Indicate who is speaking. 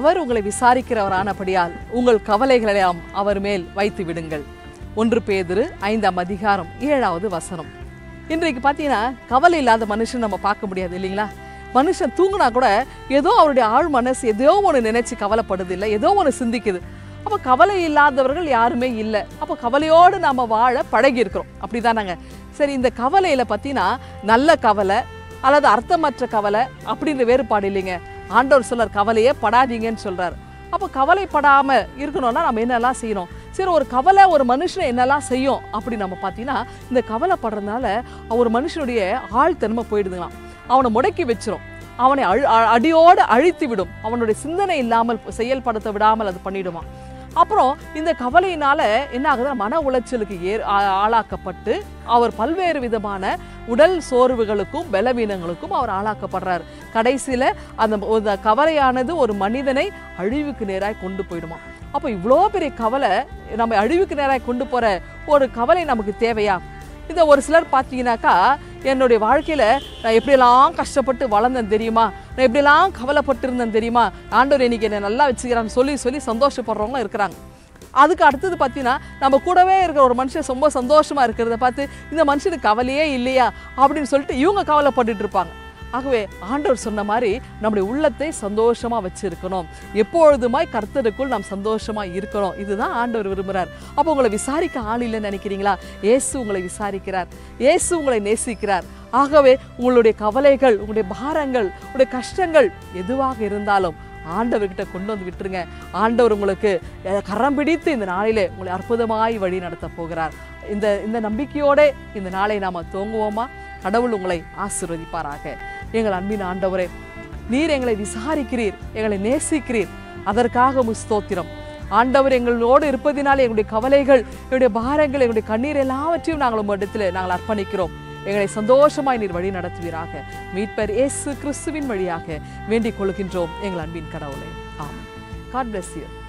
Speaker 1: அவர் உங்களை விசாரிக்கிறவரானபடியால் உங்கள் கவலைகளை அவர் மேல் வைத்து விடுங்கள். 1 பேதுரு 5ஆம் அதிகாரம் 7வது வசனம். இன்றைக்கு பார்த்தீங்கன்னா கவலை இல்லாத மனுஷன் நம்ம பார்க்க முடியாது இல்லைங்களா? மனுஷன் தூங்கினா கூட ஏதோ அவருடைய ஆழ் மனசு ஏதோ ஒன்று நினைச்சு கவலைப்படுது இல்லை, ஏதோ ஒன்று சிந்திக்குது. அப்போ கவலை இல்லாதவர்கள் யாருமே இல்லை. அப்போ கவலையோடு நாம் வாழ பழகி இருக்கிறோம், அப்படிதானாங்க? சரி, இந்த கவலையில் பார்த்தீங்கன்னா நல்ல கவலை அல்லது அர்த்தமற்ற கவலை அப்படின்ற வேறுபாடு இல்லைங்க. ஆண்டவர் சொல்றார் கவலையே படாதீங்கன்னு சொல்றாரு. அப்போ கவலைப்படாம இருக்கணும்னா நம்ம என்னெல்லாம் செய்யணும்? சரி, ஒரு கவலை ஒரு மனுஷனை என்னெல்லாம் செய்யும் அப்படி நம்ம பார்த்தீங்கன்னா, இந்த கவலைப்படுறதுனால ஒரு மனுஷனுடைய ஆழ்தன்மை போயிடுதுங்களாம். அவனை முடக்கி வச்சிரும், அவனை அடியோடு அழித்து விடும், அவனுடைய சிந்தனை இல்லாமல் செயல்படுத்த விடாமல் அது பண்ணிடுவான். அப்புறம் இந்த கவலையினால என்ன ஆகுதுன்னா மன உளைச்சலுக்கு ஆளாக்கப்பட்டு அவர் பல்வேறு விதமான உடல் சோர்வுகளுக்கும் பலவீனங்களுக்கும் அவர் ஆளாக்கப்படுறாரு. கடைசியில் அந்த கவலையானது ஒரு மனிதனை அழிவுக்கு நேராக கொண்டு போயிடுமா. அப்போ இவ்வளோ பெரிய கவலை நம்ம அழிவுக்கு நேராக கொண்டு போகிற ஒரு கவலை நமக்கு தேவையா? இதை ஒரு சிலர் பார்த்தீங்கன்னாக்கா, என்னுடைய வாழ்க்கையில் நான் எப்படியெல்லாம் கஷ்டப்பட்டு வளர்ந்தேன் தெரியுமா, நான் எப்படியெல்லாம் கவலைப்பட்டிருந்தேன் தெரியுமா, ஆண்டவர் இன்னைக்கு என்னை நல்லா வச்சுக்கிறான்னு சொல்லி சந்தோஷப்படுறவங்களும் இருக்கிறாங்க. அதுக்கு அடுத்தது பார்த்தீங்கன்னா, நம்ம கூடவே இருக்கிற ஒரு மனுஷன் ரொம்ப சந்தோஷமாக இருக்கிறத பார்த்து இந்த மனுஷனுக்கு கவலையே இல்லையா அப்படின்னு சொல்லிட்டு இவங்க கவலைப்பட்டுட்டு இருப்பாங்க. ஆகவே ஆண்டவர் சொன்ன மாதிரி நம்முடைய உள்ளத்தை சந்தோஷமாக வச்சுருக்கணும், எப்பொழுதுமாய் கர்த்தருக்குள் நாம் சந்தோஷமாக இருக்கணும். இதுதான் ஆண்டவர் விரும்புகிறார். அப்போ உங்களை விசாரிக்க ஆள் இல்லைன்னு நினைக்கிறீங்களா? இயேசு உங்களை விசாரிக்கிறார், இயேசு உங்களை நேசிக்கிறார். ஆகவே உங்களுடைய கவலைகள், உங்களுடைய பாரங்கள், உங்களுடைய கஷ்டங்கள் எதுவாக இருந்தாலும் ஆண்டவர்கிட்ட கொண்டு வந்து விட்டுருங்க. ஆண்டவர் உங்களுக்கு கரம் பிடித்து இந்த நாளிலே உங்களை அற்புதமாய் வழி நடத்த போகிறார். இந்த நம்பிக்கையோடு இந்த நாளை நாம் துவங்குவோமா? கடவுள் உங்களை ஆசீர்வதிப்பாராக. எங்கள் அன்பின் ஆண்டவரே, நீர் எங்களை விசாரிக்கிறீர், எங்களை நேசிக்கிறீர், அதற்காக ஸ்தோத்திரம். ஆண்டவர் எங்களோடு இருப்பதினால் எங்களுடைய கவலைகள், எங்களுடைய பாரங்கள், எங்களுடைய கண்ணீர் எல்லாவற்றையும் நாங்கள் உம்மிடத்தில் நாங்கள் அர்ப்பணிக்கிறோம். எங்களை சந்தோஷமாய் நீர் வழி நடத்துவீராக. மீட்பர் இயேசு கிறிஸ்துவின் வழியாக வேண்டிக் கொள்கின்றோம் எங்கள் அன்பின் கடவுளே. ஆமென். God bless you.